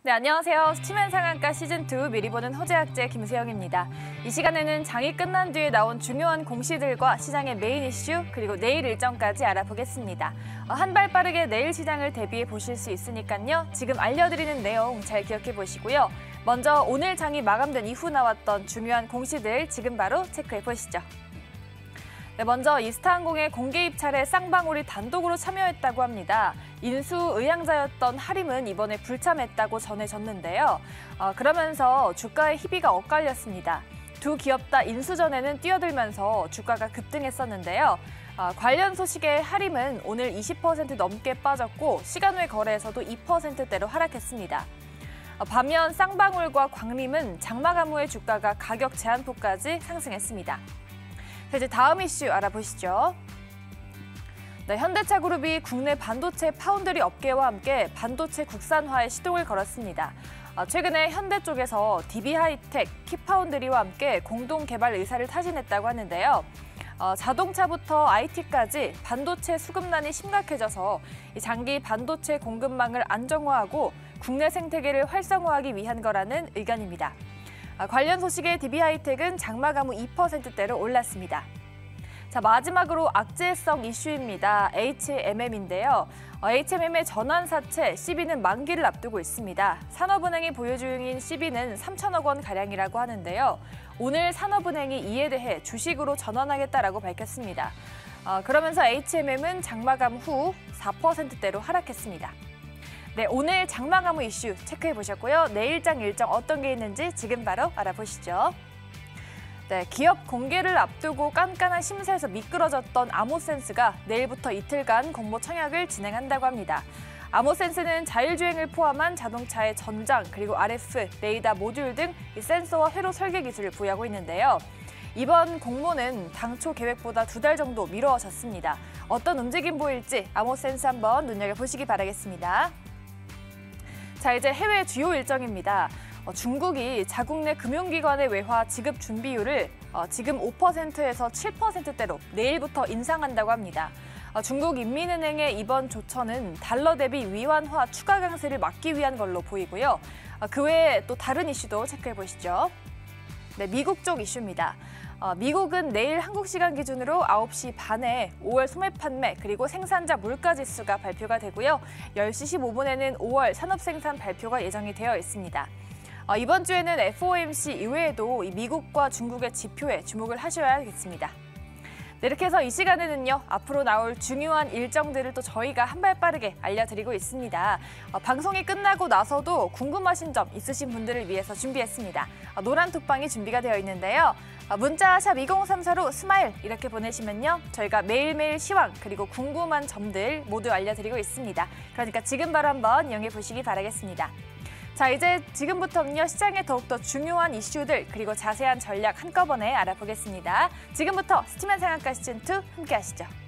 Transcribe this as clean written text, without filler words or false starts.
네, 안녕하세요. 스치면 상한가 시즌2 미리 보는 호재학제 김수영입니다. 이 시간에는 장이 끝난 뒤에 나온 중요한 공시들과 시장의 메인 이슈, 그리고 내일 일정까지 알아보겠습니다. 한 발 빠르게 내일 시장을 대비해 보실 수 있으니까요. 지금 알려드리는 내용 잘 기억해 보시고요. 먼저 오늘 장이 마감된 이후 나왔던 중요한 공시들 지금 바로 체크해 보시죠. 네, 먼저 이스타항공의 공개 입찰에 쌍방울이 단독으로 참여했다고 합니다. 인수 의향자였던 하림은 이번에 불참했다고 전해졌는데요. 그러면서 주가의 희비가 엇갈렸습니다. 두 기업 다 인수 전에는 뛰어들면서 주가가 급등했었는데요. 관련 소식에 하림은 오늘 20% 넘게 빠졌고 시간 외 거래에서도 2%대로 하락했습니다. 반면 쌍방울과 광림은 장마감후의 주가가 가격 제한폭까지 상승했습니다. 이제 다음 이슈 알아보시죠. 네, 현대차그룹이 국내 반도체 파운드리 업계와 함께 반도체 국산화에 시동을 걸었습니다. 최근에 현대 쪽에서 DB하이텍, 키파운드리와 함께 공동 개발 의사를 타진했다고 하는데요. 자동차부터 IT까지 반도체 수급난이 심각해져서 장기 반도체 공급망을 안정화하고 국내 생태계를 활성화하기 위한 거라는 의견입니다. 관련 소식에 DB하이텍은 장마감 후 2%대로 올랐습니다. 자, 마지막으로 악재성 이슈입니다. HMM인데요. HMM의 전환사채 CB는 만기를 앞두고 있습니다. 산업은행이 보유 중인 CB는 3천억 원 가량이라고 하는데요. 오늘 산업은행이 이에 대해 주식으로 전환하겠다라고 밝혔습니다. 그러면서 HMM은 장마감 후 4%대로 하락했습니다. 네, 오늘 장마감 후 이슈 체크해 보셨고요. 내일장 일정 어떤 게 있는지 지금 바로 알아보시죠. 네, 기업 공개를 앞두고 깐깐한 심사에서 미끄러졌던 아모센스가 내일부터 이틀간 공모 청약을 진행한다고 합니다. 아모센스는 자율주행을 포함한 자동차의 전장, 그리고 RF, 레이더 모듈 등 센서와 회로 설계 기술을 부여하고 있는데요. 이번 공모는 당초 계획보다 2달 정도 미뤄졌습니다. 어떤 움직임 보일지 아모센스 한번 눈여겨보시기 바라겠습니다. 자, 이제 해외 주요 일정입니다. 중국이 자국 내 금융기관의 외화 지급 준비율을 지금 5%에서 7%대로 내일부터 인상한다고 합니다. 중국 인민은행의 이번 조처는 달러 대비 위안화 추가 강세를 막기 위한 걸로 보이고요. 그 외에 또 다른 이슈도 체크해 보시죠. 네, 미국 쪽 이슈입니다. 미국은 내일 한국 시간 기준으로 9시 반에 5월 소매 판매 그리고 생산자 물가지수가 발표가 되고요. 10시 15분에는 5월 산업생산 발표가 예정이 되어 있습니다. 이번 주에는 FOMC 이외에도 미국과 중국의 지표에 주목을 하셔야겠습니다. 네, 이렇게 해서 이 시간에는요, 앞으로 나올 중요한 일정들을 또 저희가 한 발 빠르게 알려드리고 있습니다. 방송이 끝나고 나서도 궁금하신 점 있으신 분들을 위해서 준비했습니다. 노란 톡방이 준비가 되어 있는데요. 문자 샵 2034로 스마일 이렇게 보내시면요, 저희가 매일매일 시황 그리고 궁금한 점들 모두 알려드리고 있습니다. 그러니까 지금 바로 한번 이용해 보시기 바라겠습니다. 자, 이제 지금부터는요, 시장의 더욱더 중요한 이슈들 그리고 자세한 전략 한꺼번에 알아보겠습니다. 지금부터 스치면 상한가 시즌2 함께 하시죠.